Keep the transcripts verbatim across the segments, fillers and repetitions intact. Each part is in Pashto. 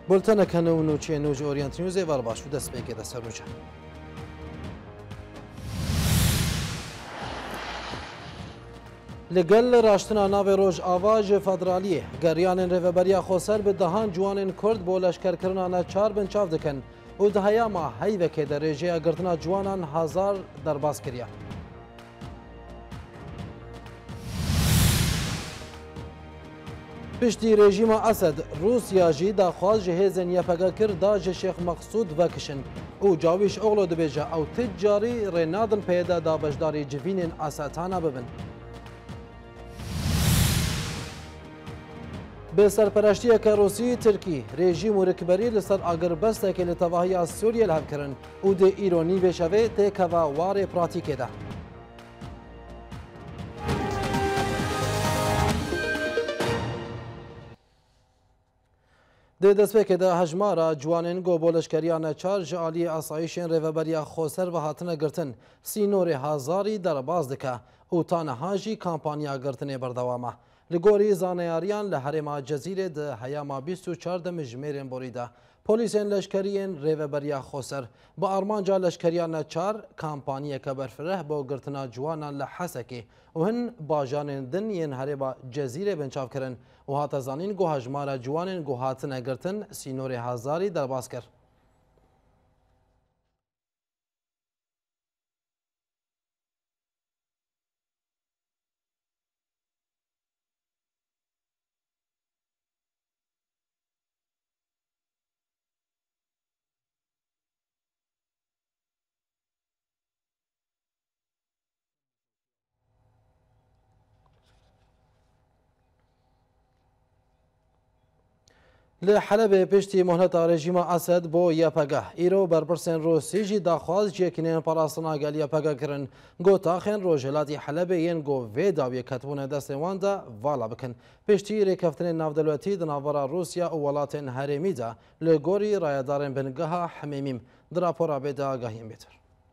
بولتنه کنه نوچه نوج اورینت نیوز وار باش و دست بگه دست روچه لگل راشتنا ناو روج آواج فدرالیه گریان ریوبریا خوسر به دهان جوان کرد با لشکر کرنا چار بن چاو دکن و دهیا ما هیوه که در رژه گرتنا جوانان هزار در باز کریا پشتی رژیم اسد روسیا جی داخواز جهیزن یپگا کرد دا شیخ مقصود وکشن او جاویش اغلو دبیجه او تجاری رنادن پیدا دا بجداری جوینین اساتانا ببن به سرپرشتی که روسی ترکی رژیم و رکبری لسر آگربسته که لتواهی سوریه لحب کرن او ده ایرانی بشوه ده که وار پراتیکه ده ده دستپیک ده هجمارا جوانین گو بولشکریان چار جعالی اسایشین ریوبریا خوسر و هاتنه گرتن سینور هزاری در باز دکه او تانه هاجی کامپانیا گرتنه بردوامه لگوری زانیاریان لحرم جزیره ده هیاما بیست و چهار مجمرین بریده پلیسین لشکریین ریوبریا خوسر با آرمانجا لشکریان چار کامپانیه که برفره با گرتنا جوانان لحسکی و هن باجانین دن ین هربا جزیره بنچاف کرن و هات زانین گو هجمارا جوانین گو هاتن گرتن سینور هزاری در باز کرد. لحلب پشتی مهلت رژیم اسد بو یپگه ایرو برپرسن روسی جی داخواز جیکنین پاراستنا گل یپگه کرن گو تاخن روجلاتی حلب ین گو وی داوی کتبون دست واندا والا بکن پشتی ریکفتن نافدلوتی دناورا روسیا و ولاتن هرمی دا لگوری رایدارن بنگها حمیمیم دراپورا بیدا آگاهیم بیتر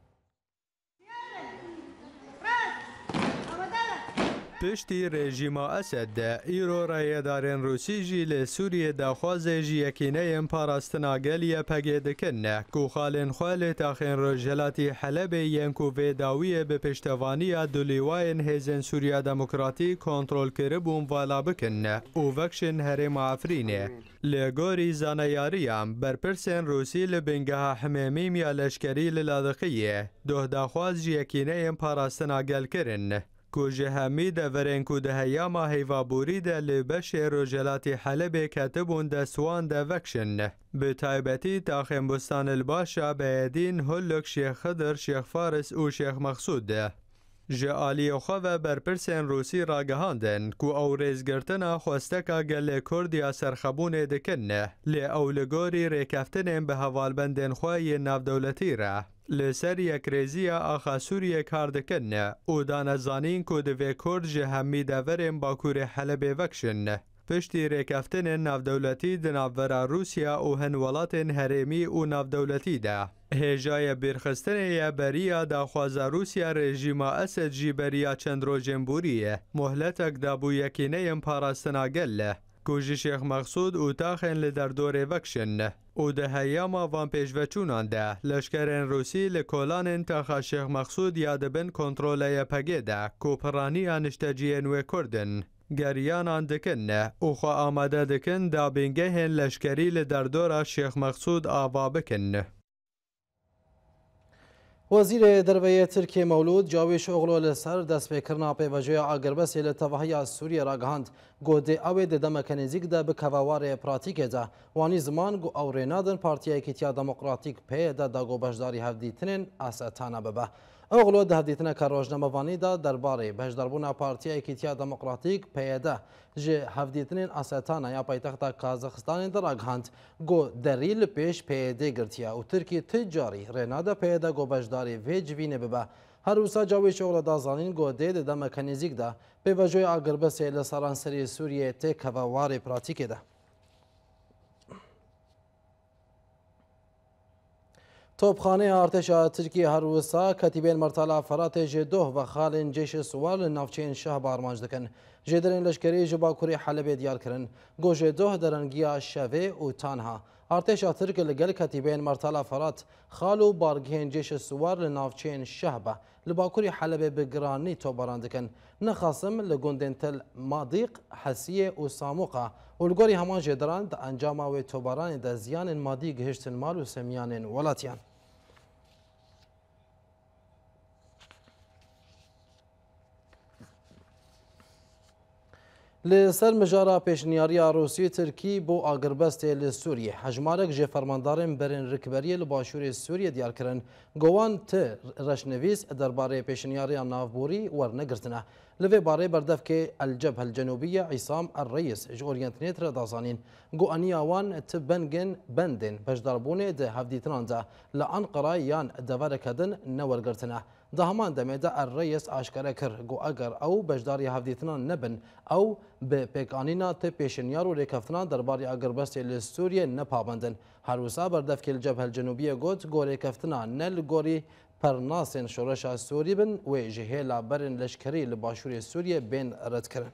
پشتی رژیم اسد ده ایرو رایدارن روسی جی لسوریه داخواز جی یکینه پاراستنا گل یپگه دکنه کو خالن خوال تاخن روجلاتی حلب ینکو وی داویه به پشتوانی دولیواین هیزن سوریا دموکراتی کنترول کربون والا بکنه او وکشن هرم عفرینه لگوری زانیاریم برپرسن روسی لبنگه حمیمیم یا لشکری للادقیه ده داخواز جی یکینه پاراستنا گل کرن کوجه همی دورن کو ده هیاما هیوابوری ده لبش روجلاتی حلب کتبون دستوان ده وکشن به تایبتی تاخم بستان الباشا بیدین هلک شیخ خضر شیخ فارس و شیخ مقصود ده جعالی خواه برپرسن روسی راگهاندن کو او ریزگرتنا خوستکا گل کردیا سرخبون دکنه لی اولگوری ریکفتنن به حوالبندن خواهی نافدولتی را لسر یک ریزیا آخا سوریه کار دکنه او دانزانین کو دوی کرد جه همی دورن باکور حلب وکشن پشتی ریکفتن نافدولتی دناورا روسیا او هنولاتن هرمی او نافدولتی ده هجای برخستن یا بریا داخواز روسیا رژیم اسد جی بریا چند رو جنبوریه مهلتک دابو یکینه پاراستنا گله کوجی شیخ مقصود او تاخن لدر دور وکشن او ده هیاما وان پیشوچونان ده لشکرین روسی لکولان تاخا شیخ مقصود یادبن کنترول یپگه ده کوپرانی انشتجین و کردن گریانان دکن او خوا آماده دکن دا بینگه لشکری لدر دور شیخ مقصود آوا بکن وزیر دربیه ترکیه مولود جاویش اغلو لسر دست بکرنا پیوجه آگربسی لتواهی سوریه راگهاند گوده اوی ده دمکنیزیک ده بکووار پراتیک ده وانی زمان گو او رینادن پارتیه کتیا دموکراتیک پی ده دا گو بجداری هفدیتنین اساتانا ببه اغلو ده هفدیتنه که روشنامه وانی ده درباره بجداربونا پارتیه کتیا دموکراتیک پی ده جه هفدیتنین اساتانا یا پایتخت کازاخستان در راگهاند گو دریل پیش پی ده گرتیا و ترکی تجاری ریناده پی ده گو بجداری وی جوینه ببه هر روسا جاوی شغل دازانین گوده ده دمکنیزیک ده پیوجوی آگربسی لسرانسری سوریه تک هووار پراتیک ده توپخانه ارتش ترکیه هر روسا کتیبین مرتلا فرات جدوه و خالن جیش سوال نافچین شاه بارمانج دکن جدرین لشکری جباکوری حلب دیار کرن گو جدوه درنگیا شوه و تانها ارتشا ترک لگل کتیبین مرتلا فرات خالو بارگهین جيش السوار لنافچین شهبه لباکوری حلبه بگرانی توبران دکن نخاسم لگوندن تل ماضیق حسیه و ساموقه ولگوری همان جدران دا انجام و توبران دا زیان مادی گهشتن مال و سمیان ولاتیان. لسر مجارا پیشنیاریا روسی ترکی بو آگربست لسوریه حجمارک جه فرماندارن برن رکبری لباشور سوریه دیار کرن گوان ت رشنویس درباره پیشنیاریا نافبوری ورنگرتنه لوی باره بردف که الجبهه الجنوبیه عصام الرئیس جورینتنیت را دازانین گو انیاوان تبنگن بندن بجداربونه ده هفدیتنان ده لانقره یان دورکدن نورگرتنه ده همان دمه ده الرئیس آشکاره کر گو اگر او بجداری هفدیتنان نبن او به پیکانینا ت پیشنیار و ریکفتنان درباره آگربست لسوریه نپابندن هر وسا بردف که الجبهه الجنوبیه گوت گو ریکفتنان نل گوری پرناسن شورش سوری بن و جهیلا برن لشکری لباشور سوریه بین رد کرن.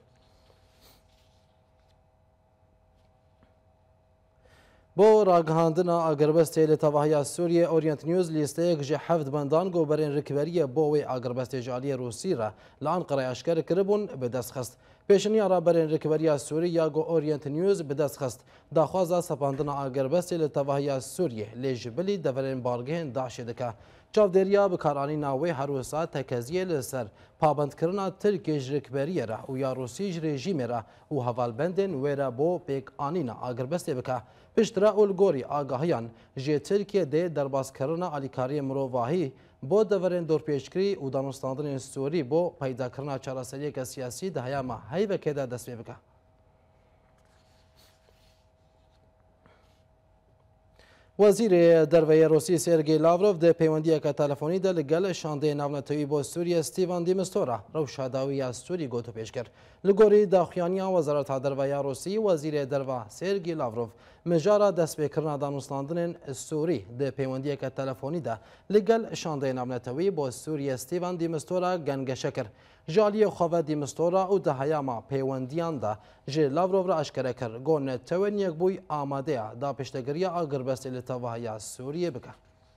بو راگهاندنا آگربست لتواهی سوریه اورینت نیوز لیسته یک جه حفظ بندان گو برن رکبریه بو و آگربست جالی روسی را لانقره اشکر کربون به دست خست. پیشنیارا برین رکبری سوریه گو اورینت نیوز به دست خست داخوازا سپاندنا آگربست لتواهی سوریه لیجبلی دورن بارگهن داعش دکه چاودێریا بکارانینا wê herwisa tekeziyê li ser pabendkirina Tirkiye ji rêkberiyê re û ya Rûsî ji rejîmê re û hevalbendên wê re bo pêkanîna agiribestê bike. Piştre û li gorî agahiyan jê Tirkiye dê derbazkirina alîkariyê mirovahî bo deverên dorpêşkirî û danûstandinên Sûrî bo peydakirina çareseriyeke siyasî di heyama heyvekê de dest pê bike. وزیر درویه روسی سرگی لاوروف ده پیوندیه تلفنی ده لگل شانده ناونتوی با سوریه استیوان دیمستورا روشاداوی از سوری گوتو پیش کرد. لگوری داخیانیا وزارت درویه روسی وزیر درویه سرگی لاوروف مجارا دست بکرنا دانوستاندن سوری ده پیوندیه تلفنی ده لگل شانده ناونتوی با سوریه استیوان دیمستورا گنگشه کرد. جالی خواه دیمستورا و ده هیاما پیوندیان ده جه لاوروف را اشکره کرد گون توین یک بوی آماده دا پشتگیری آگربست لتواهی سوریه بکه.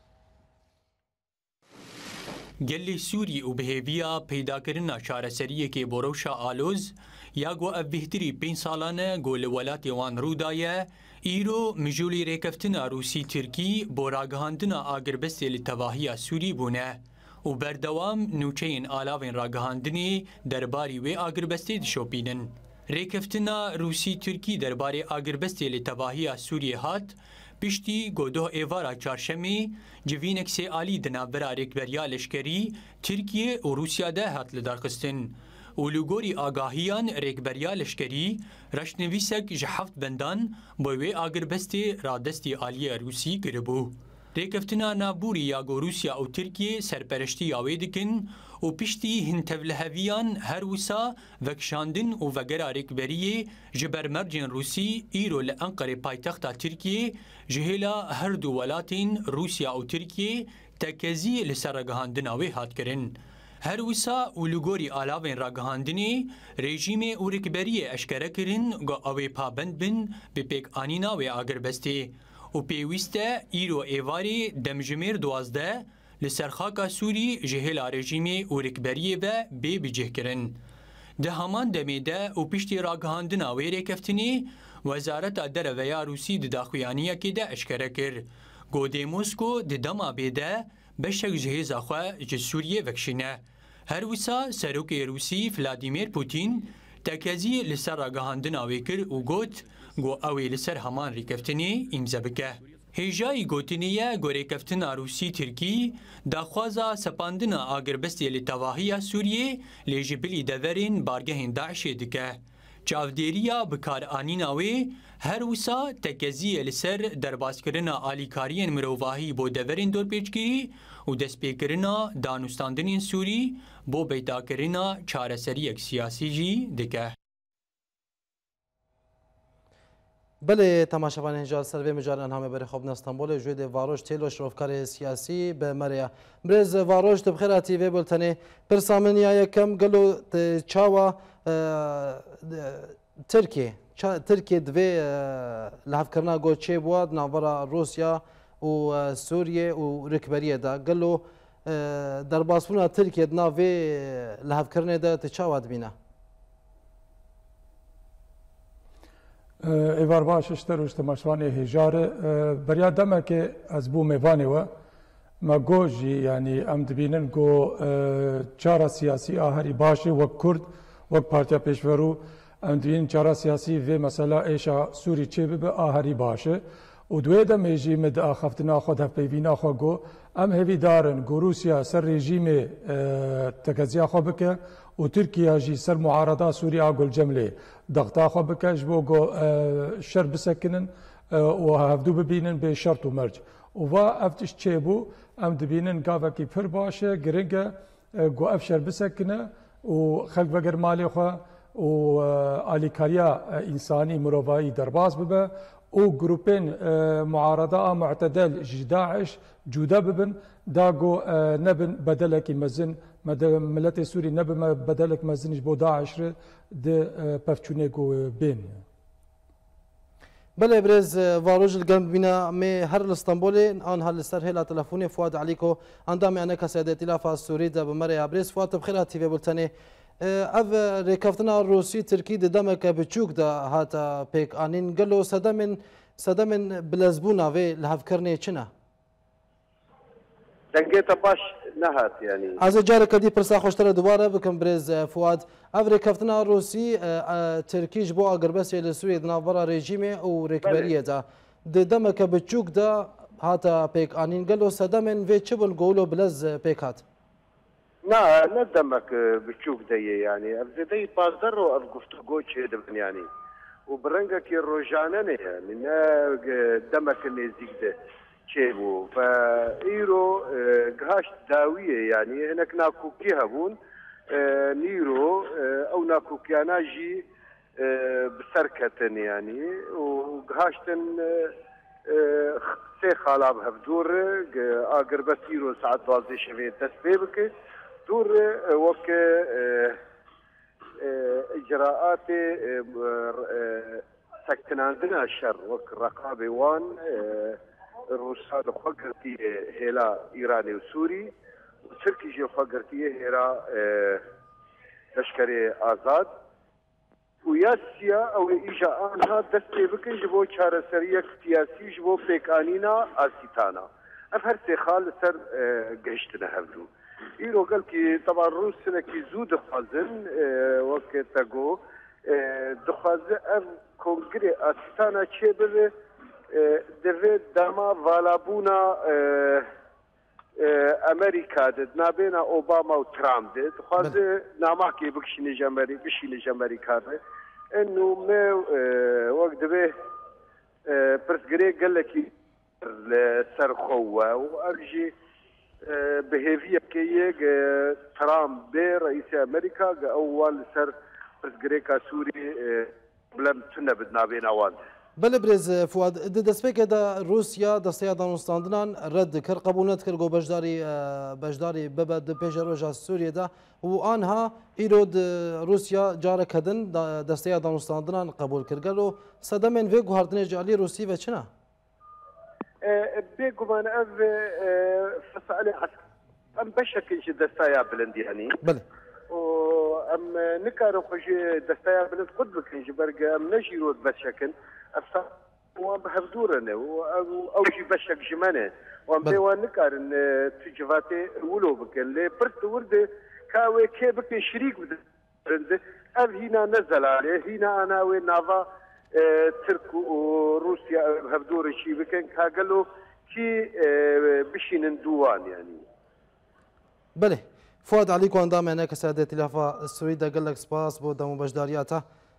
گلی سوری و بهیویا پیدا کرنا چارەسەریە که بروشا آلوز یا گو اف بهتری پین سالانه گو لولاتی وان رودایه ایرو مجولی ریکفتنا روسی ترکی بو راگهاندنا آگربست لتواهی سوری بونه و بردوام نوچین آلاوین راگهاندنی درباری و آگربستی دشوپینن. ریکفتنا روسی ترکی درباری آگربستی لتواهی سوریه هات پشتی گودو ایوارا چارشمی جوینک سی آلی دنابرا ریکبریا لشکری ترکیه و روسیا ده هات لدرخستن. اولوگوری آگاهیان ریکبریا لشکری رشنویسک جحفت بندان بوی آگربستی رادستی آلی روسی گربو. ریکفتنا نابوری یاگو روسیا و ترکیه سرپرشتی یاوی دکن و پشتی هنتولهویان هر وسا وکشاندن و وگرا ریکبریه جبر مرجن روسی ایرو لانقره پایتختا ترکیه جهیلا هر دو ولاتین روسیا و ترکیه تکزی لسر رگهاندن آوی هات کرن. هر وسا اولوگوری آلاوین راگهاندنی رژیم و ریکبریه اشکره کرن گو آوی پابند بن به پیک آنینا و آگربستی. و پیوسته ایرو ایواری دمجمیر دوازده لسرخاکا سوری جهیلا رژیمی و رکبریه و بی بجه کرن. ده همان دمیده و پشتی راگهاندنا و ریکفتنی وزارت درویا روسی ده داخویانیه که ده اشکره کر. گوده موسکو ده دما بیده بشک جهیزا خواه جه سوریه وکشینه. هر وسا سروک روسی ولادیمیر پوتین تکازی لسر راگهاندنا و کر و گوت گو اوی لسر همان ریکفتنی امزا بکه. هیجای گوتنیه گو ریکفتنا روسی ترکی داخوازا سپاندنا آگربستی لتواهی سوریه لیجبلی دورین بارگهین داعش دکه. چاودیریا بکار آنیناوی هر وسا تکزی لسر دربازکرنا آلیکارین مروواهی بو دورین دور پیچگیری و دستپیکرنا دانوستاندنین سوری بو بیداکرنا چارەسەریەک سیاسی جی دکه. بله تماشاوان اینجا سروی مجارن همه بری خواب استانبول جوید واروش تیلو شروفکار سیاسی به مریا برز واروش تبخیر تیوی بولتنی پرسامنیا یکم گلو چاوا ترکیه ترکیه دوی لحفکرنا گو چه بود ناورا روسیا و سوریه و رکبریه دا گلو در باسپونا ترکیه ناوی لحفکرنه دا تچاواد بینه ایوار باش اشتر و اشتماشوانی هجاره بریا دمه که از بو میوانی و ما گوجی یعنی ام دبینن گو چارا سیاسی آهری باشه وک کرد وک پارتیا پیشورو ام دبینن چارا سیاسی و مثلا ایشا سوری چه به آهری باشه و دوی دم رژیم د آخفتنا خود هف پیوینا خو گو ام هوی دارن گو روسیا سر رژیم تکزیا خو بکه و ترکیه جی سر معارضه سوریا گل جمله ضغطا خو بکه جبو گو شر بسکنن و هفدو ببینن به شرط و مرج و افتش چه بو ام دبینن گاوه کی پر باشه گرنگه گو افشر بسکنه و خلق بگر مالی خو و آلیکاریا انسانی مروایی درباز ببه او گروپین معارضه معتدل داعش جودا ببن داگو نبن بدلك مزن ملت سوري نبن بدلك مزنش بو داعش د پفچونيگو بين بله برز واروج الجنب بنا مي هر الاسطنبول ان هل سر هلا تلفوني فؤاد عليكو اندام انا كسيد ائتلاف السوري ده بمري برز فؤاد بخير تي في بولتني اف ركفتنا الروسي تركي دمك بچوك ده هاتا بيك انين قالو صدمن صدمن بلزبونا في لهفكرني چنا دنگيت باش نهات يعني از جارك دي برسا خوشتر دوباره بكم برز فؤاد اف ركفتنا الروسي تركيش بو اغربس لسويد نافرا ريجيمي او ركبريه ده دمك بچوك ده هاتا بيك انين قالو صدمن في چبل قولو بلز بيكات نا ندمك بتشوف دي يعني ابتدي بازر وافقفت جوتش يعني وبرنجا كي روجانني يعني دمك نزيك ده شيبو فايرو قهاش داويه يعني هناك ناكوكي هبون نيرو او ناكوكيانا جي بسركتن يعني وقهاشتن سي خالاب هفدور اقر بس ايرو ساعات بازي شوي تسبيبك دور وك اجراءات سكتناندنا الشر وك رقابه وان روسا خقرتي هلا ايراني وسوري وتركي جو خقرتي هلا لشكري ازاد وياسيا او اجا انها دستي بكن جبو چاره سريه سياسي جبو بيكانينا اسيتانا افهر سيخال سر قشتنا هبلو ايرو قال كي طبعا روسنا كي زود خازن وقت تاغو دخواز اف کنگره اسیتانا چه دوید داما والابونا امریکا دید نابینا اوباما و ترامپ دید خواز ناماکی بکشینی جمهوری بشینی جمهوری کاره انو ما وقت دوی پرسگری قال لکی سرخوه و ارجي بهيفية كيك ترامب بي رئيس امريكا اول سر برزغريكا سوري بلم تنه بدنا بين اوان بله برز فؤاد دستپیک دا روسیا دستیا دانستاندنان رد کر قبول نکر گو بجداری بجداری ببد پیش روجا سوریه دا و آنها ایرود روسیا جار کدن دستیا دانستاندنان قبول کرگلو صدمن وی گوهردن جالی روسی و چنا بيجو من أف فسألي عسكر أم بشكل شيء دستايا بلند يعني بله وأم نكارو خشي دستايا بلند قد بكنج برجع أم نجي رود بشكل أفسا وأم بحفدورنا أو شيء بشك جمانة وأم بيوان نكارن تجفاتي ولو بكن لي برت ورد كاوي كي بكن شريك بلند أف هنا نزل عليه هنا أنا وين نافا ترك وروسيا هبدور شيء بكن كاقلو كي بشين دوان يعني بله فؤاد عليكم اندام انا كسادة تلافا السويدة قال لك سباس بو دمو بجدارياته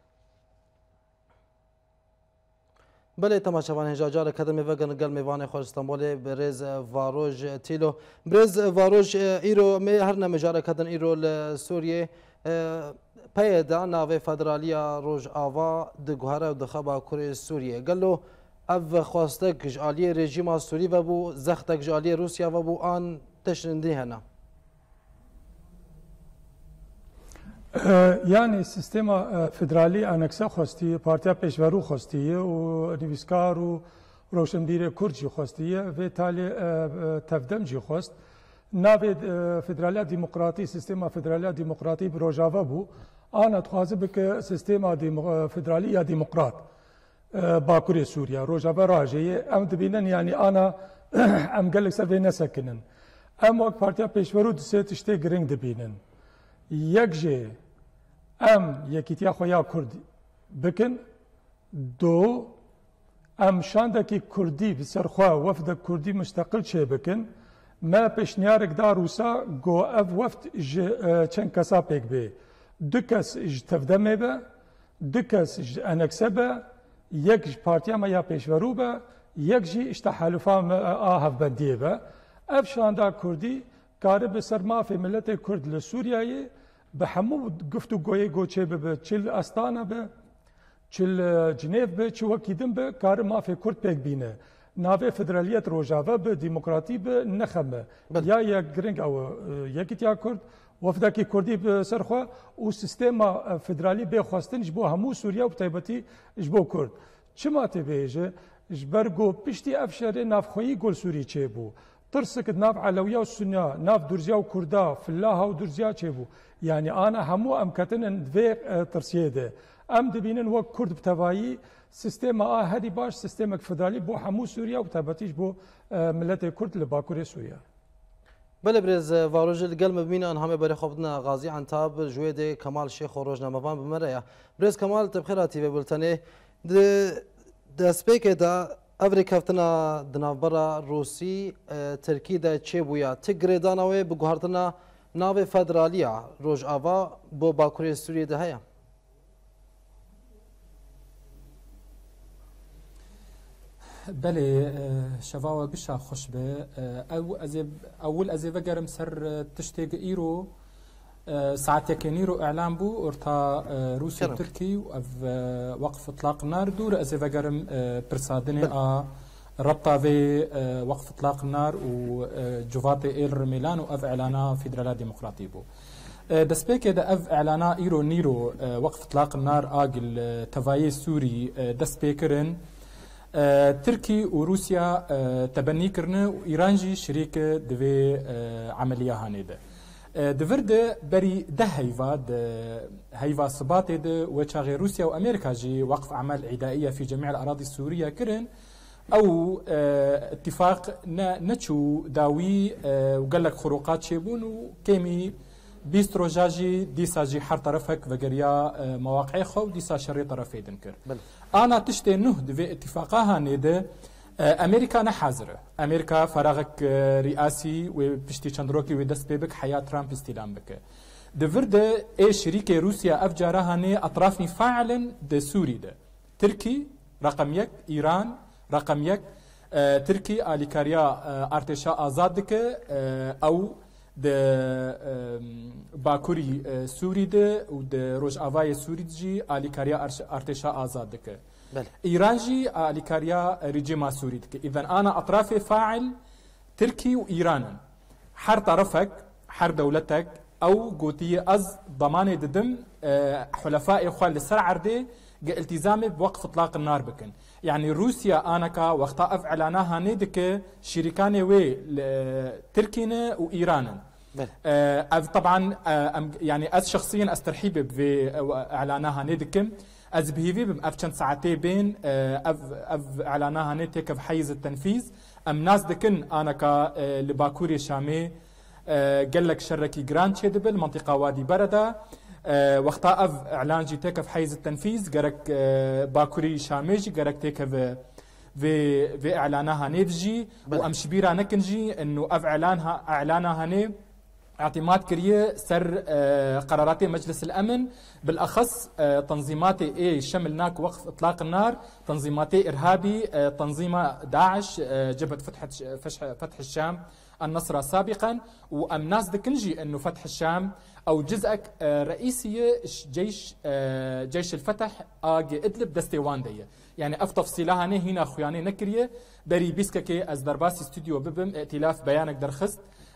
بله تماشاوان هجا جار کدم وگن گل میوان خوش استانبول برز واروج تیلو برز واروج ایرو می هر نمجار کدن ایرو لسوریه پیدا ناو فدرالیا روج آوا دگوهره و دخبا کره سوریه گلو او خواستک جالی رژیم سوری و بو زختک جالی روسیا و بو آن تشرندی هنا يعني سيستما فدرالي انكسا خوستي بارتيا بيشورو خوستي ونيفسكار و روشنبير كورجي خوستي في تالي تفدم جي خوست نافي فدراليا ديمقراطي سيستما فدراليا ديمقراطي بروجافا بو انا تخازب بك سيستما ديمو فدراليا ديمقراط باكوري سوريا روجافا راجي ام دبينن يعني انا ام قال لك سفي نسكنن ام وقت بارتيا بيشورو دسه تشتي جرينج دبينن يكجي ام يكيتيا خويا كرد بكن دو ام شاندكي كردي بسرخوا وفد كردي مستقل شي بكن ما بشنيارك داروسا جو اف وفد چن كسا بيك بي دكس اج تفدمه به دكس اج انكسبه يك بارتيا ما يا بيشورو به يك جي اشتحالفا اهف بنديه به اف شاندا كردي کار به سرما في ملت کرد لسوریایی به همو گفتو گوی گوچه به چل استانه به چل جنیف به چه وکیدم به کار ما في کرد پیک بینه ناوی فدرالیت روجاوا به دموکراتی به نخمه یا یک گرنگ او یکیت یا کرد وفدکی کردی به سرخوا و سیستم فدرالی به خواستن جبو همو سوریا و تایبتی جبو کرد چما تبیجه جبرگو پشتی افشار نافخویی گل سوری چه بو ترسك ناف علوية والسنة ناف درزيا وكردا فلاها ودرزيا تشيبو يعني أنا همو أمكتن في ترسيه ده أم دبينن وك كرد بتوايي سيستم آه هدي باش سيستمك فدرالي بو همو سوريا وتبتيش بو ملت كرد لباكوري سوريا بله برز واروج القلم بمينا أن همه بري خبنا غازي عن تاب جويد كمال شيخ وروجنا مفان بمريا برز كمال تبخيراتي في بلتاني دسبيك دا افری کفتنا دنابرا روسی ترکی دا چه بویا تگری دانوی بگوهرتنا ناو فدرالیا روج آوا بو باکوری سوریه ده هیا بله شفاوة قشا خوش به او ازيب اول ازيب قرم سر تشتيق ايرو ساعتك نيرو اعلان بو ارتا روسيا وتركي وقف اطلاق النار دور ازيب قرم برسادني ا ربطه في وقف اطلاق النار وجوفاتي اير ميلان واف اعلانا فيدرالا ديمقراطي بو دسبيك دا اف اعلانا ايرو نيرو وقف اطلاق النار اجل تفايي سوري دسبيكرن تركي وروسيا تبني كرنا وإيران جي شريك دوي عملية هانيدا دفرد بري ده هيفا ده هيفا صبات ده وشاغي روسيا وأمريكا جي وقف أعمال عدائية في جميع الأراضي السورية كرن أو اتفاق نتشو داوي وقال لك خروقات شيبون وكيمي بيسترو جاجي ديسا جي حر طرفك وقريا مواقعي خو ديسا شري طرفي دنكر بل. أنا تشتي نهد في اتفاقها نيده أمريكا نحاضرة أمريكا فراغك رئاسي وبشتي چندروكي ودست بيبك حياة ترامب استلام بك دفرد اي شريكة روسيا أفجارها ني أطرافني فعلا ده سوري ده تركي رقم يك إيران رقم يك تركي آليكاريا ارتشا آزاد دك أو د باکوری سوری ده و د روج آوای سوری جی آلیکاریا ارتشا آزاد دکه ایران جی آلیکاریا رژیم سوری دکه اذن انا اطراف فاعل تركي وايران حر طرفك حر دولتك او قوتي از ضمان ددم حلفاء اخوان للسر عرضي التزامي بوقف اطلاق النار بكن يعني روسيا انكا وقتا افعلاناها ندك شريكان وي تركينا وايران أه طبعا أه يعني از شخصيا استرحيب في اعلاناها ندك از بهيفي بمأفشن ساعتين بين اف اف اعلاناها ندك في حيز التنفيذ ام ناس دكن انكا لباكوري شامي قال لك شركي جراند شيدبل منطقه وادي برده أه وقتا اف اعلان جي تيك في حيز التنفيذ قرك أه باكوري شاميجي قرك تيك في في في اعلانها نيدجي وام شبيره نكنجي انه اف اعلانها اعلانها ني اعتماد كريه سر أه قرارات مجلس الامن بالاخص أه تنظيمات اي شملناك وقف اطلاق النار تنظيمات ارهابي أه تنظيم داعش أه جبهه فتح فتح الشام النصرة سابقا وام ناس دكنجي انه فتح الشام او جزء رئيسيه جيش جيش الفتح اجي ادلب دستيوان ديه يعني اف تفصيلها هنا خوياني نكريه بري بيسككي از درباسي استوديو ببم ائتلاف بيانك درخست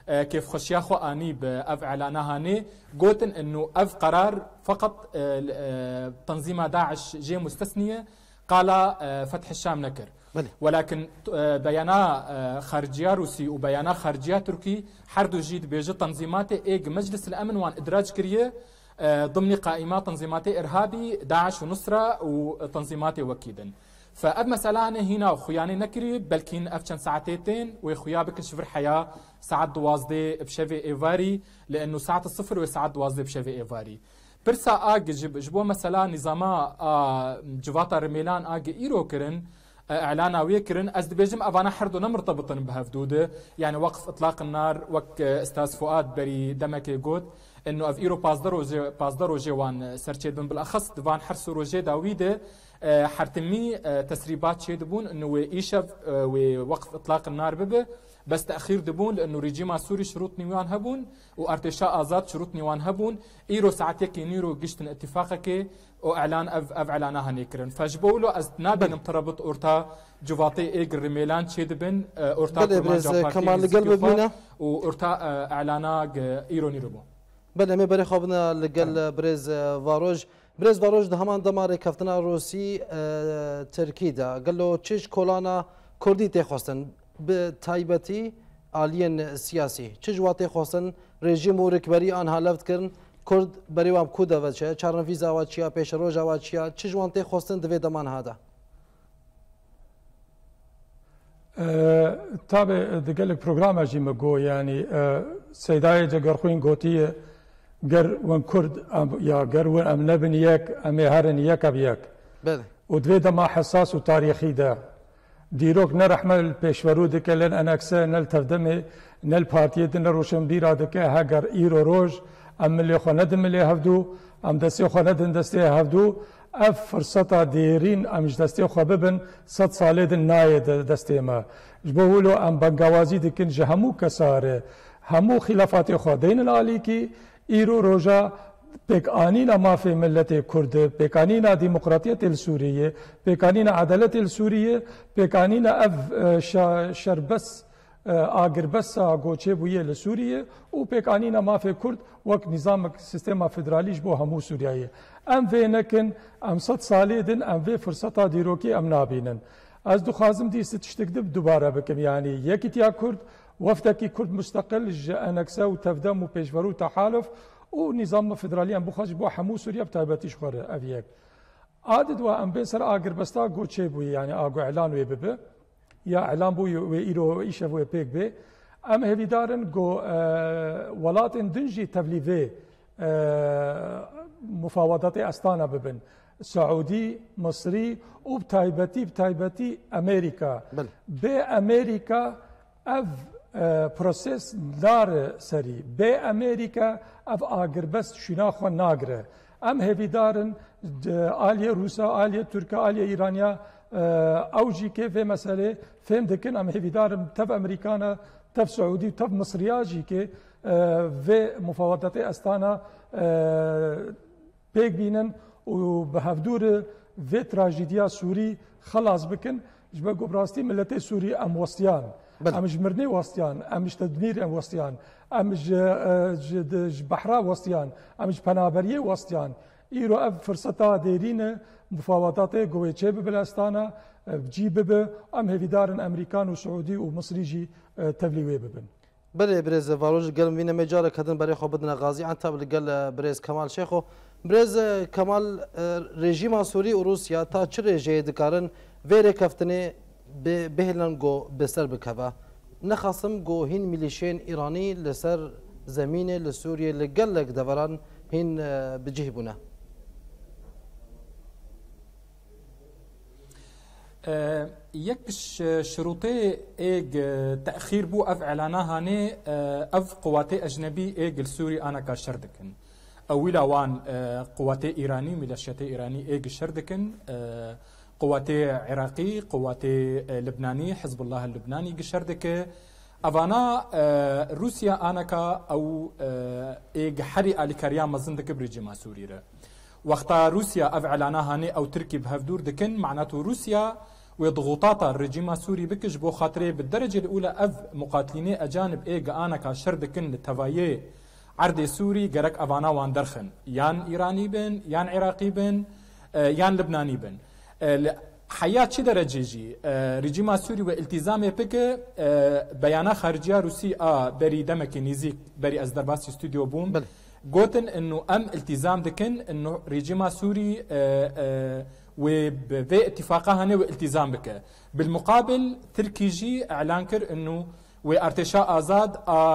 كيف خشياخو اني باف اعلانها هاني قوتن انه اف قرار فقط تنظيم داعش جي مستثنيه قال فتح الشام نكر، ولكن بيانا خارجيه روسي وبيانا خارجيه تركي حردو جيد بيجي تنظيمات ايج مجلس الامن وان ادراج كريه ضمن قائمات تنظيمات ارهابي داعش ونصره وتنظيمات وكيدا. فاب مسألة هنا وخياني نكري بلكن افشن ساعتين وخيا بك شفر حياه ساعه دوازدي بشفي ايفاري لانه ساعه الصفر وساعه دوازدي بشفي ايفاري. برسا اج جب جبو مثلا نظاما جواتا رميلان اج ايرو كرن اعلانا ويكرن از بيجم افانا حردو مرتبطن بهفدوده يعني وقف اطلاق النار وك استاذ فؤاد بري دمك جوت انه اف ايرو بازدرو جي بازدرو جوان سرچيدن بالاخص دفان حرسو روجي داويده حرتمي تسريبات شي دبون انه ايشف ووقف اطلاق النار ببه بس تاخير دبون لانه ريجيما سوري شروط نيوان هبون وارتشاء ازاد شروط نيوان هبون ايرو ساعتك نيرو قشتن اتفاقك واعلان اف اف اعلانها نيكرن فجبولو از نابي متربط اورتا جوفاتي ايج ريميلان شي دبن اورتا كمان القلب بينا واورتا اعلانا ايرو نيربو بله می بری خوابنا لگل برز واروج برز واروج ده همان دماره کفتنا روسی ترکی دا قالو چش کولانا کردی تخواستن به تایبتی آلین سیاسی چش واتی خواستن رژیم و رکبری آنها لفت کرن کرد بری وام کودا و چه چارن ویزا و چیا پیش روز و چیا چش وانتی خواستن دوی دمان هادا تابع دقل برنامج جي مگو يعني سيداي جگرخوين گوتيه گر ون کرد یا گر ون ام نبن یک ام هرن یک اب یک بله ودوی دما حساس و تاریخی ده دیروک نرحمل پیشورو دکه لن انکسه نل تفدمه نل پارتیه دن روشن بیرا دکه هگر ایرو روش ام ملی خوند ملی هفدو ام دستی خوند دستی هفدو اف فرصتا دیرین امش دستی خو ببن صد ساله دن نای دستی ما جبولو ام بنگوازی دکن جهمو کساره همو خلافات خو دین العالی کی ایرو روژا پیکانینا مافی ملت کرد پیکانینا ديمقراطية السورية پیکانینا عدالت السورية پیکانینا اف شربس آگربس گوچه بویه لسوریه و پیکانینا مافی کرد وک نظام سیستم فدرالیش بو همو سوریه ام وی نکن ام صد سالی دن ام وی فرصتا دیروکی ام نابینن از دو خازم دی ستشتکدب دوباره بکم يعني یکیتیا کرد وفدكي كرد مستقل انكسا وتفدم وبيشفرو تحالف ونظام فدرالي ام بخاج بو حمو سوريا بتايبتيش خور افيك عدد وام بيسر اگر بستا گو چه بو يعني اگو اعلان وي بب يا اعلان بو ويرو ايشف وي بيك بي ام هيدارن گو اه ولاتن دنجي تبليفي اه مفاوضات استانا ببن سعودي مصري وبتايبتي بتايبتي امريكا بامريكا اف پروسس دار سری به امریکا اف آگر بس شناخو ناگره ام هیویدارن آلیه روسا آلیه ترکا آلیه ایرانیا اوجی که في مسئله فهم دکن ام هیویدارن تف امریکانا تف سعودی تف مصریاجی که في مفاوضات استانا پیک بینن و به هفدور في تراجیدیا سوری خلاص بکن جبه گبراستی ملت سوری ام وستیان امش مرني وستيان امش تدمير ام وستيان امش بحرا وستيان امش بنابريه وستيان ايرو اف فرصتا ديرين مفاوضات قويتشي ببلاستانا بجيب ب ام هيدارن امريكان وسعودي ومصري جي تبليوي ببن بله برز واروج قال مين مجال كدن بري خو بدنا غازي عن تبل قال برز كمال شيخو برز كمال رژیم سوری و روسیا تا چه رژه دکارن ویره کفتنه بهلن گو بسر بکوه نخصم گو هین میلیشین ایرانی لسر زمین لسوریه لگلک دوران هین بجه بونه يكش شروطي ايج تاخير بو اف اعلانها هاني اف قواتي اجنبي ايج السوري انا كشردكن اولا وان قواتي ايراني ميليشياتي ايراني ايج شردكن قواتي عراقي قواتي لبناني حزب الله اللبناني قشردك افانا روسيا انكا او ايج حري الكاريا مزندك بريجما سوريره وقتا روسيا اف اعلانها هاني او تركي بهفدور دكن معناته روسيا وضغوطات الرجيم السوري بكش بو خاطري بالدرجة الأولى أف مقاتلين أجانب إيه أنا كشردكن لتفاية عرض سوري جرك أفانا وان درخن يان إيراني بن يان عراقي بن يان لبناني بن حياة شي درجة جي رجيم السوري والتزام بك بيانا خارجية روسي آ بري دمك نيزيك بري أزدرباسي استوديو بوم بل. قوتن انه ام التزام دكن انه ريجيما سوري وبي اتفاقها هنا والتزام بك بالمقابل تركي جي اعلان كر انه وارتشاء ازاد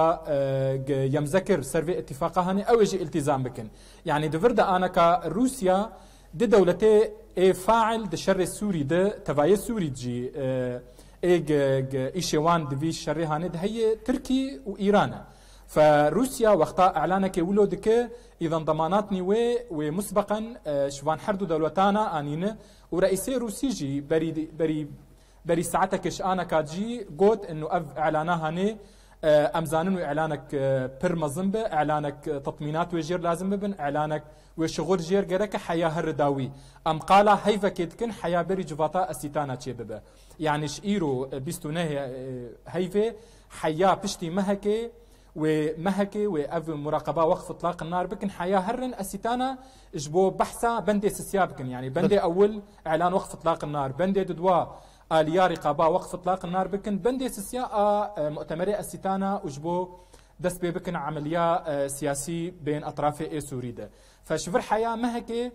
يمذكر سرفي اتفاقها هنا او يجي التزام بكن يعني دفردا انا كروسيا دي دولتي اي فاعل دشر السوري ده تفاي السوري جي اي ايشوان دفي الشر هنا هي تركي وايران فروسيا وقتها اعلانك ولودك اذا ضماناتني وي ومسبقا شوان حردو دولتانا انين ورئيسي روسي جي بري بري بري ساعتكش انا كاجي قلت انه اف اعلانها هني امزانن اعلانك بر مزنبه اعلانك تطمينات وجير لازم بن اعلانك وشغل جير جرك حياه هرداوي ام قالا هيفا كيتكن حياه بري جفاتا اسيتانا تشيبه يعني شيرو بيستونه هيفا حياه بشتي مهكي ومهكي وأف مراقبة وقف إطلاق النار بكن حياة هرن أسيتانا إجبو بحثة بندي سسيابكن يعني بندي أول إعلان وقف إطلاق النار بندي ددوا آليا رقابة وقف إطلاق النار بكن بندي سسيا مؤتمري أسيتانا وجبو دس بكن عملية سياسي بين أطراف إيه سوريدا فشفر حياة مهكي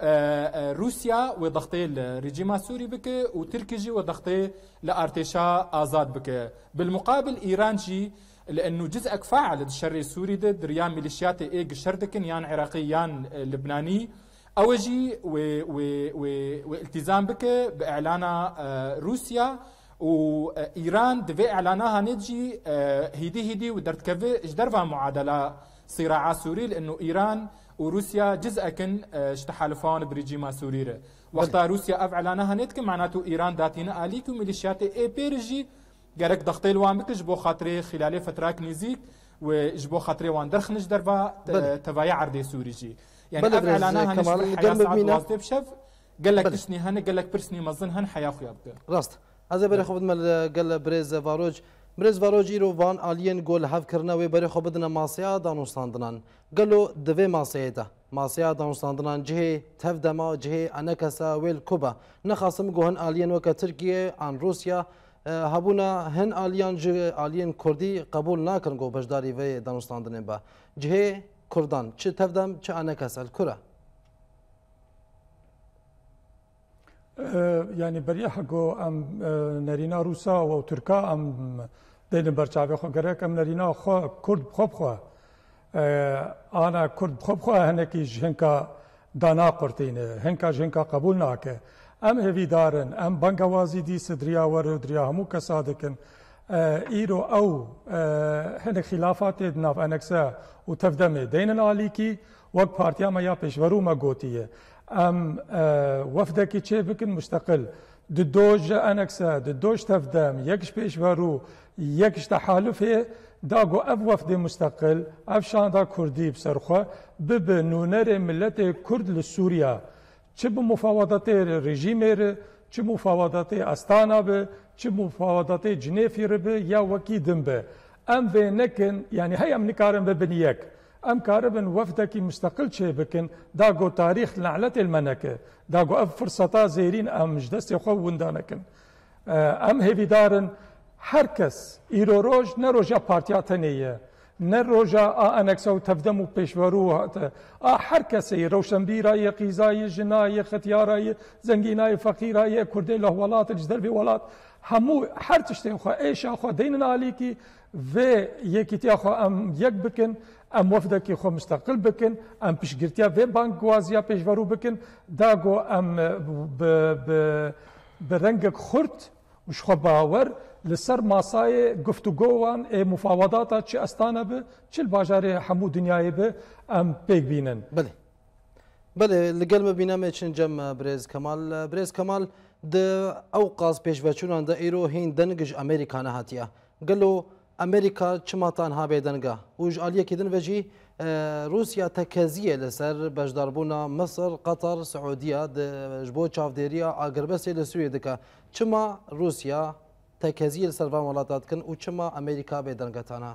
روسيا وضغطي الرجيم السوري بك وتركيجي وضغطي لارتشا آزاد بك بالمقابل إيران جي لانه جزء فاعل الشر السوري ضد ريان ميليشيات ايج شردكن يان عراقي يان لبناني اوجي والتزام بك باعلان روسيا وايران دفي اعلانها نجي هيدي هيدي ودرت كفي اجدرفا معادله صراع سوري لانه ايران وروسيا جزء كن اشتحالفان بريجيما سوري وقتها روسيا اف اعلانها نتكن معناته ايران داتينا اليك وميليشيات اي بيرجي جارك ضغطي الوان بكش بو خاطري خلال فترات نيزيك وجبو خاطري وان درخنش درفا تبايع عرضي سوري جي يعني اف اعلانها هنش حياه سعد واسطه بشف قال لك تسني هن قال لك برسني مزن هن حياه خويا بك راست هذا بري خو بدنا قال بريز فاروج بريز فاروج يرو فان الين جول هاف كرنا وي بري خو بدنا ماسيا دانوستاندنان قالوا دفي ماسيدا ماسيا دانوستاندنان جهه تفدما جهه انكسا ويل كوبا نخاصم جوهن الين وك تركيا عن روسيا هبونا هن آلیان ج آلیان کردی قبول نکن گو بجداری و دانستاندن با جه کردان چه تفدم چه آن کسل کرا يعني بريا حقو ام نرينا روسا و تركا ام دين برچاوي خو گرك ام نرينا خو كرد خوب خو انا كرد خوب خو هنكي جنكا دانا قرتين هنكا جنكا قبول ناكه ام هویدارن ام بانگوازی دی سدریا ور دریا همو کسادکن ایرو او هن خلافات ناف انکسا و تفدم دین علیکی وقت پارتیا ما یا پیشورو ما گوتیه ام وفدکی چه بکن مستقل ددوج انکسا ددوج تفدم یکش پیشورو یکش تحالفه داغو اف وفد مستقل اف شاندا کردی بسرخه بب نونر ملت کرد لسوریا چه به مفاوضات رژیم ر چه مفاوضات استانا به چه مفاوضات جنیف ر به یا وکی دم به ام و نکن یعنی هی ام نکارم به بنیک ام کاربن وفدکی مستقل چه بکن داغو تاریخ لعنت المنکه داغو اف فرصتا زیرین ام جدست خو وندانکن ام هیوی دارن هر کس ایرو روج نه روجا پارتیاتنیه نه روجا انکسو تفدم و پیشورو آ هر کسی روشنبیرای قیزای جنای ختیارای زنگینای فقیرای کردی لهولات جدر ولات همو هر تشتی خو ایش خو دین علیکی و یکیتی خو ام یک بکن ام وفدکی خو مستقل بکن ام پیشگیرتیا و بانگوازیا پیشورو بکن داگو ام برنگ خرد وش خو باور لسر ماسای گفتگوان مفاوضات چه استانه به چه الباجار حمو دنیای به ام پیک بینن بله بله لقل بینم چن جم بريز كمال بريز كمال د اوقاز پیش وچونان د ایرو هین دنگج امریکا نه هاتیا قالو امریکا چماتان ها بدنگا وج الیه کدن وجی روسیا تکزیه لسر بجداربونا مصر قطر سعودیه جبو چافدیریا آگربسی لسوریه دکا چما روسیا تکزیه لسر و مولاتات کن و چما امریکا بدنگتانا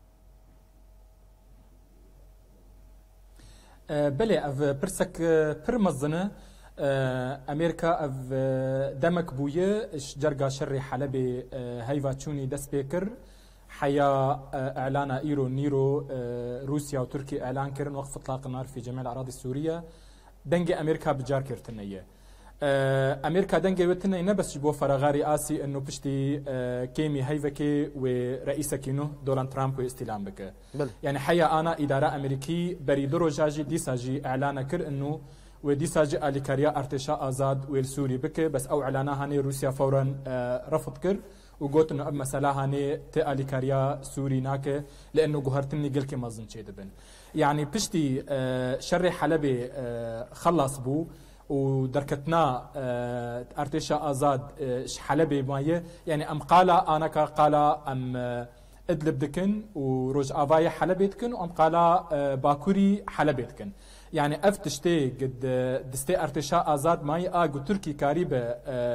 بله اف برسك پر مزنه امريكا اف دمك بويه جرقا شري حلبي هيفا تشوني دس بيكر حيا اعلان ايرو نيرو روسيا وتركيا اعلان كرن وقف اطلاق النار في جميع الاراضي السوريه دنجي امريكا بجار كرتنيه امريكا دنجي وتنيه بس جبو فراغاري اسي انه بشتي كيمي هيفكي ورئيسك انه دونالد ترامب واستلام بك يعني حيا انا اداره امريكي بريدرو جاجي ديساجي اعلان كر انه وديساجي اليكاريا ارتشاء ازاد والسوري بك بس او اعلانها هاني روسيا فورا رفض كر وقلت انه مساله هاني تي اليكاريا سوري ناك لانه جوهرتني قلكي مازن دبن يعني بشتي شري حلبي خلص بو ودركتنا ارتشاء ازاد حلبي مايه يعني ام قال انا قال ام ادلب دكن وروج افاي حلبي دكن وام قال باكوري حلبي دكن يعني افتشتي قد دستي ارتشاء ازاد ماي اجو تركي قريبه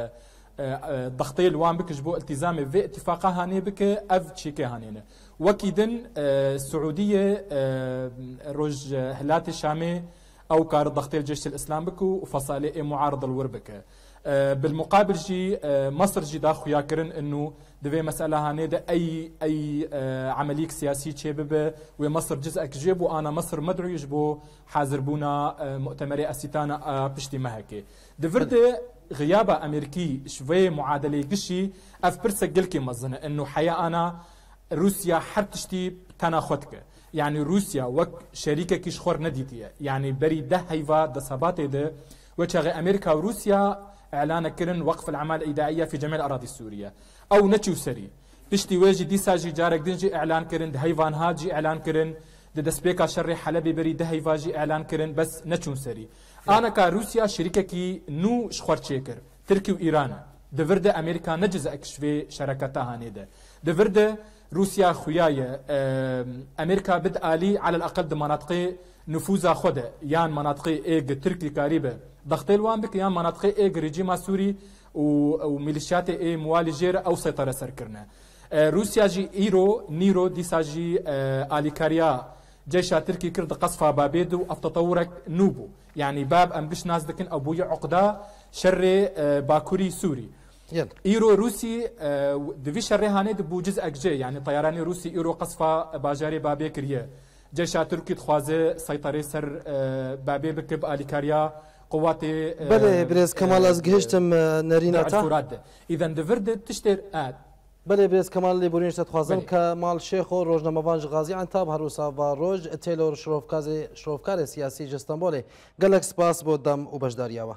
ضغطي الوان بك جبو التزامي في اتفاقها هاني بك اف تشيكي هانينا وكيدن السعوديه روج هلات الشامي او كار ضغطي الجيش الاسلام بك وفصائل معارضه الوربك بالمقابل جي مصر جي داخو ياكرن انه دفي مساله هاني ده اي اي عمليه سياسيه شباب ومصر جزء كجيب وانا مصر مدعو يجبو حاضر بونا مؤتمر اسيتانا بشتي مهكي دفرد غيابه امريكي شوي معادله قشي اف برسجلكي مزنه انه حياه انا روسيا حرتشتي تناخدك يعني روسيا وك شريكه كيش خور نديتيه يعني بري ده هيفا ده ثبات ده وتشغي امريكا وروسيا اعلان كرن وقف الاعمال الايداعيه في جميع الاراضي السوريه او نتشو سري بشتي ويجي ديساجي جارك دنجي اعلان كرن ده هيفان هاجي اعلان كرن ده دسبيكا شري حلبي بري ده هيفاجي اعلان كرن بس نتشو سري انا كروسيا شركه كي نو شخور تشيكر تركي وايران دفرده امريكا نجز اكشفي شركتها هنيده دفرده روسيا خويايه امريكا بد الي على الاقل مناطق نفوذها خده يان مناطق ايج تركي قريبه ضغطي الوان بك يان مناطق ايج ريجيم سوري وميليشيات اي موالي جير او سيطره سركرنا روسيا جي ايرو نيرو ديساجي اليكاريا جيش تركي كرد قصفة بابيدو افتطورك نوبو يعني باب ام بش ناس دكن ابوي عقدا شر باكوري سوري يلا. ايرو روسي دفي شر هاني دبو جزء جي يعني طيراني روسي ايرو قصفة باجاري بابي كريه جيش تركي تخوازي سيطري سر بابي بكب اليكاريا قواتي بله بريز كمال از گهشتم نريناتا اذا دفرد تشتر اد بله بريز كمال اللي بورينش تخوازن كمال شيخ و روجنامه وانج غازي عنتاب هروسا و روج تيلور شروفكازي شروفكار سياسي جستانبولي گلک سپاس بو دم و بشدارياوا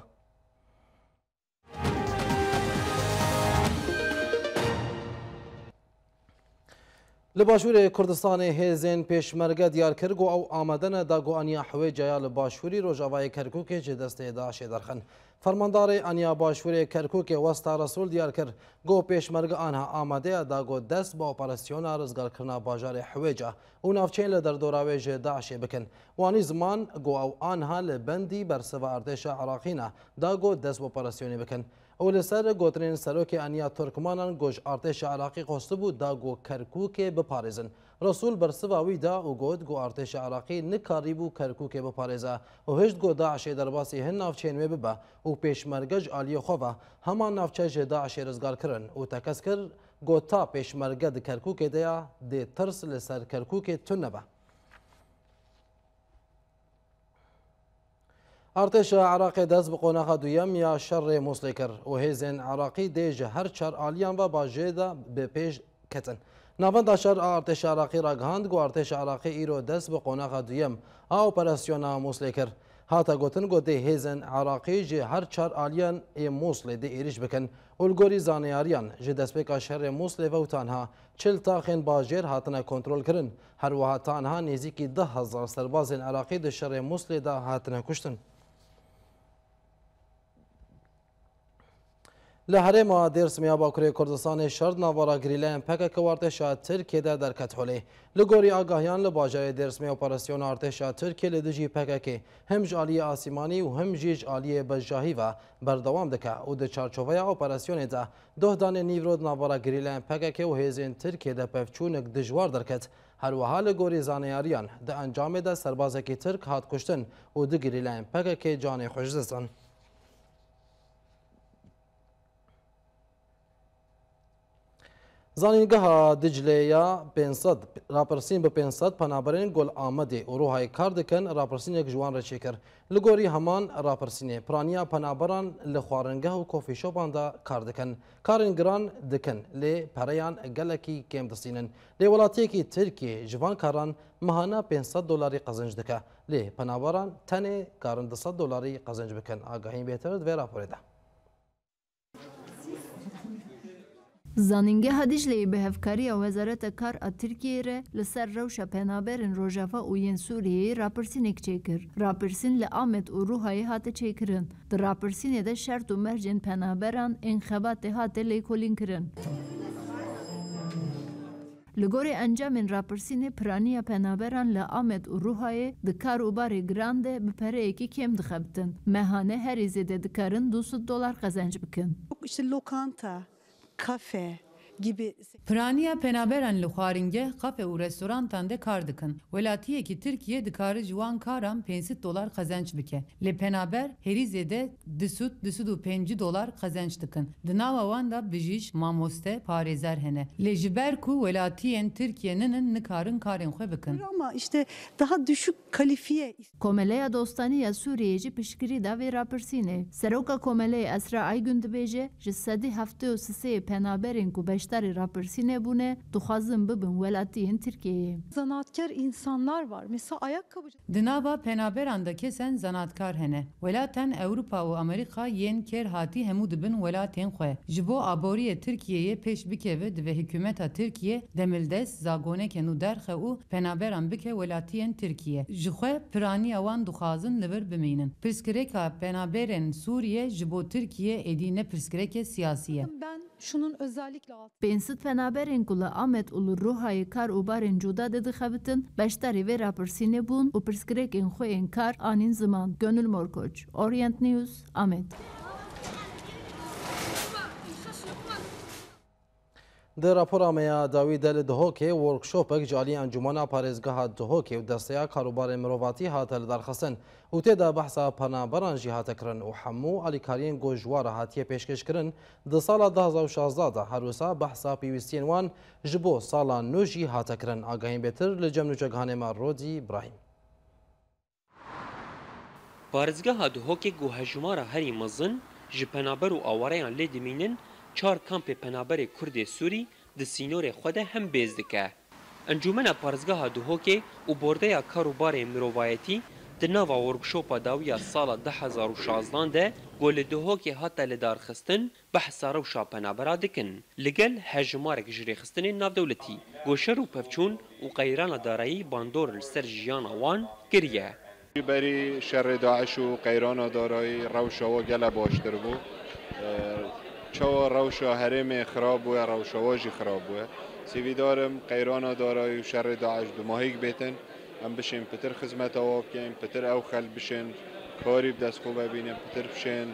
لباشور کردستان هزین پیشمرگه دیار کرد او آمدن داگو آنیا حوی جیا لباشوری روجاوای کرکوک جه دست داعش درخن فرماندار آنیا باشور کرکوک وستا رسول دیار کرد گو پیشمرگه آنها آمده داگو دست با اپراسیون رزگار کرنا باجار حویجا و نافچین لدر دوراوی جه داعش بکن وانی زمان گو او آنها لبندی برسوا ارتش عراقینا داگو دست با اپراسیونی بکن اول سر گوترین سروک انیا ترکمانان گوش ارتش عراقی قصد بود داگو کرکوک بپارزن رسول برسواوی دا و گود گو ارتش عراقی نکاریبو کرکوک بپارزه و هشت گو داعش درباسی هن نافچین می ببه و پیشمرگج آلی خواه همان نافچه داعش رزگار کرن و تکس کر گو تا پیشمرگه د کرکوک دیا دی ترس لسر کرکوک تنبه ارتش عراقی دست بقوناخ دویم یا شر موصلی کر و هیزن عراقی دیج هر چار آلیان و باجیدا به پیش کتن ناوند شر ارتش عراقی را گهاند گو ارتش عراقی ایرو دست بقوناخ دویم ا اپراسیون موصلی کر هاتا گوتن گو دی هیزن عراقی جه هر چار آلیان ای موصلی دی ایریش بکن الگوری زانیاریان جه دست بک شر موصلی و تنها چل تاخین باجر هاتنا کنترل کرن هر و تنها نزدیک ده هزار سرباز عراقی د شر موصلی دا هاتنا کشتن لحرم درسمیا باکوری کردستان شرد نوارا گریلین پکک ارتشا ترکیه در درکت حالی لگوری آگاهیان لباجر درسمی اپراسیون ارتشا ترکیه لدجی پکک هم جالی آسیمانی و هم جیج آلی بجاهی و بردوام دکه و د چارچوبه اپراسیون ده ده دان نیورود نوارا گریلین پکک و هیزین ترکیه ده پفچونک دجوار درکت هر وها لگوری زانیاریان ده انجام ده سربازکی ترک هات کشتن و ده گریلین پکک جان خوش دستن. زانینگاه دجله یا پانصد راپرسین به پانصد پنابرین گل آمده و روحای کار دکن راپرسین یک جوان را چکر لگوری همان راپرسینه پرانیا پنابران لخوارنگاه و کوفی شوپان دا کار دکن کارین گران دکن لی پریان گلکی کم دستینن لی ولاتی کی ترکیه جوان کاران مهانا پانصد دلاری قزنج دکه لی پنابران تنه کارن دویست دلاری قزنج بکن آگاهی بهتر و راپور ده. زانینگه هدیجلی به هفکاری وزارت کار ترکیه را لسر روش پنابرین روژافا و ین سوریه راپرسینک چکر. راپرسین لآمد و روحای هات چکرن. در راپرسین ده شرط و مرجن پنابران انخبات هات لیکولین کرن. لگوری انجام راپرسین پرانی پنابران لآمد و روحای دکار و بار گرانده بپره ایکی کم دخبتن. مهانه هری زیده دکارن دویست دلار قزنج بکن. İşte lokanta, kafe gibi. Praniya penaberan li xwaringeh kafe û restorantan de kar dikin. Welatiyekî Tirkiye dikare ji wan karan pênc dolar qezenç bike. Lê penaber herîzê de disûd disûd û pêncî dolar qezenç dikin. Di nava wan da bijîş, mamoste, parêzer hene. Lê ji ber ku welatiyên Tirkiye ninin nikarin karên xwe bikin. Ama işte daha düşük kalifiye. Komeleya Dostaniya Suriyeci pişkiri da ve rapersine. Seroka Komeleya Esra Aygün dibêje ji sedî heftê û sisê penaberên ku beşdarê rapersine bûne dixwazin bibin welatiyên Tirkiyeyê. Zanaatkar insanlar var. Mesela ayakkabıcı. Di nava penaberan da kesen zanatkar hene. Welaten Ewropa û Amerîka yên ker hatî hemû dibin welatên xwe. Ji bo aboriyê Tirkiyeyê pêş bikeve divê hikûmeta Tirkiye demildest zagonekên û derxe û penaberan bike welatiyên Tirkiye. Ji xwe piraniya wan dixwazin li vir bimînin. Pirsgirêka penaberên Sûriye ji bo Tirkiye êdî ne pirsgirêkê siyasî ye. Ben şunun özellikle alt. Pênsit penaberên ku li Amed û li Rûhayê kar û barên cuda de dixebitin, beşdarê vê rapersînê bûn û pirsgirêkên xwe ên kar anîn ziman. Gönül Morkoç, Orient News, Amed. در راپورا میا داوی دل دهوکه ورکشوپک جالی انجمنا پارێزگاها دهوکه و دەستەیە کاروبارê mirovatî hate li darxistin û têda behsa penaberan jî hate kirin û hemû alîkariyên gojwara hatiye pêşkêşkirin di sala du hezar û şazdeh de her wisa behsa pîwîstiyên wan ji bo sala nû jî hate kirin. Agahîn bêtir li cem nûçegihanê me Rodî İbrahîm. Parêzgeha Duhokê guhejmara herî mezin ji penaber û awareyan lê dimînin çar kampê penaberê Kurdê Sûrî di sînorê xwe de hem bêz dike. Encûmena Parêzgeha Duhokê û bordeya karûbarê mirovayetî di nava workshopa dawiya sala du hezar û şazdan de got li Duhokê hate lidarxistin behsa rewşa penabera dikin. Li gel hejmarek ji rêxistinên navdewletî, goşer û pevçûn û qeyrana darayî bandor li ser jiyana wan kiriye. Berî şerê Daeş û qeyrana darayî rewşa we gele baştir bû. Çawa rewşa herêmê xirab bûye, rewşa we jî xirab bûye. Sêvîdarim qeyrana darayî û şerê Daeş bi mahîk bêtin, em bişên pitir xizmeta we bikên, pitir ew xel bişên, karî bi dest xwe vebînin, pitir bişên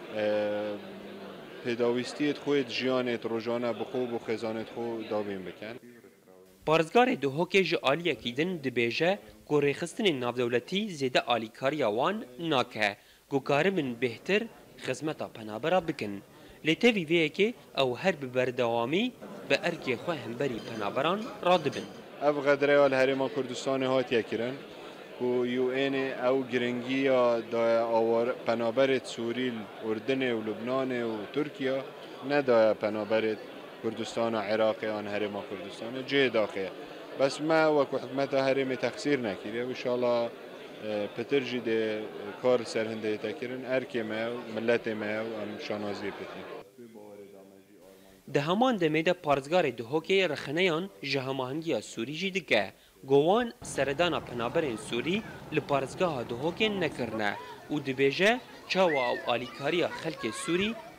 pêdawîstiyê xwe di jiyanê rojane bi xwe û xêzanê xwe davîn bikin. Parêzgarê Duhokê ji aliyekî din dibêje ku rêxistinên navdewletî zêde alîkariya wan nake, ku karibin bêhtir xizmeta penabera bikin. Lê tevî vêyekê ew her bi berdewamî bi erkê xwe hemberî penaberan radibin. Ev xedreya li Herêma Kurdistanê hatiye kirin ku U N'ê ew giringiya penaberê Sûrî, Urdinê û Lubnanê û Tirkiye nedaya penaberê Kurdistan û Iraqê an Herêma Kurdistanê cê daxiye. Bes me wekû hikûmeta herêmê texsîr nekiriye inşallah pitir jî dê kar serhindeyê te kirin erkê me ew milletê me ew em şanaziyê bikin. Di heman demê de Parêzgarê Duhokê rexneyan ji hemahengiya Sûrî jî dike. Gowan seredana penaberên Sûrî li Parêzgeha Duhokê nekirine û dibêje çawa ew alîkariya xelkê Sûrî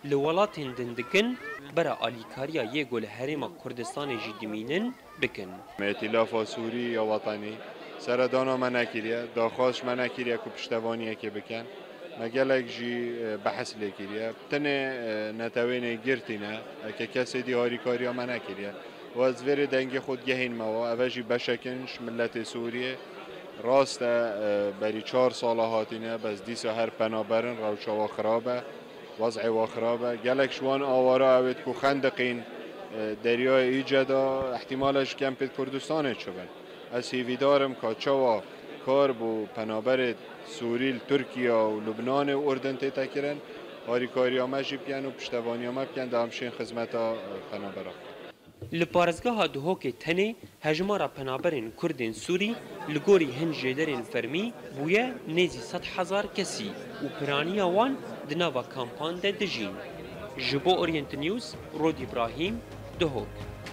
li welatên din dikin bera alîkariya yê ku li Herêma Kurdistanê jî dimînin bikin. Mêtîlafa Sûrî ya wetanî seredana me nekiriye, daxwaz me nekiriye ku piştevaniyekê bikin. Me gelek jî behs lê kiriye. Tenê netewênê girtîne, eke kesê dî harîkariya me nekiriye. Ez verê dengê xwe digehînmewa, ev jî beşekin ji milletê Sûriyê. Rast e berî çar sala hatîne, bez dîsa her penaberin rewşa we xirab e, wezî we xirab e. Gelek ji wan awara ew ê ku xendiqîn deryayê îce da ihtimala ji kempê Kurdistanê çibin. Ez hêvîdarim ka çawa kar bû penaberê Sûrî, Tirkiye û Lubnanê û Urdun tê tekirin, harîkariya me jî bikin û piştevaniya me bikin di hemşên xizmeta penabera. Li parêzgeha Duhokê tenê hejmara penaberên Kurdên Sûrî li gorî hin jêderên fermî bûye nêzî sed hezar kesî û piraniya wan di nava kampan de dijîn. Ji bo Orient News, Rod İbrahîm, Duhok.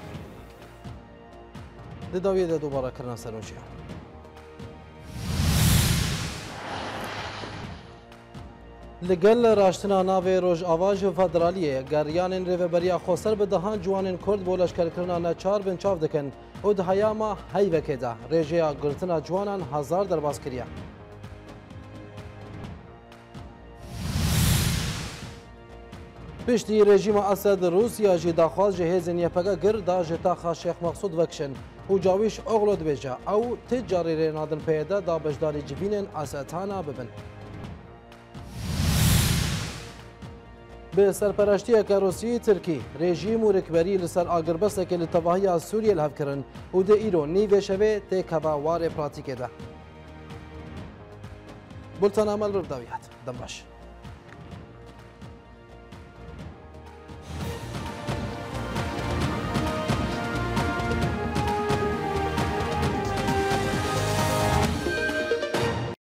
Di dawiyê de dubara kirina serûçiya. Li gel raştina navê Rojava ji Federaliyê geryanên rêveberiya xweser bi dehan ciwanên Kurd bo leşkerkirina neçar bin çav dikin û di heyama heyvekê de rêjeya girtina ciwanan hezar derbas kiriye. Piştî rejîma Esed Rûsya jî daxwaz ji hêzên Y P G gir da ji taxa Şêx Mexsûd vekişin û Cawîş Oxlo dibêje ew tê carî rênadin pêde da beşdarî civînên Esedhana bibin. Bi serpereştiyeke Rûsyayê Tirkî, rejîm û rêkberî li ser agirbesekê li tevahiya Sûriyê li hev kirin û di îro nîvê şevê tê keva warê pratîkê de. Bultana Melbir Dawiyat, dem baş.